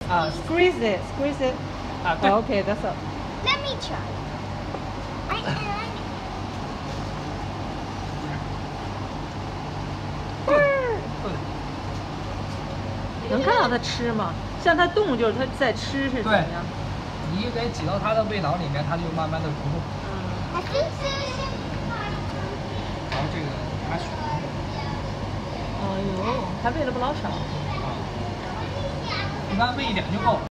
Squeeze it, squeeze it. 啊，对。 Okay, that's all. Let me try. I can. 能看到它吃吗？像它动就是它在吃是怎么样？ 你得挤到它的胃囊里面，它就慢慢的蠕动。 I think so. 然后这个它选。 哎呦，它喂了不老少。 一般喂1点就够了。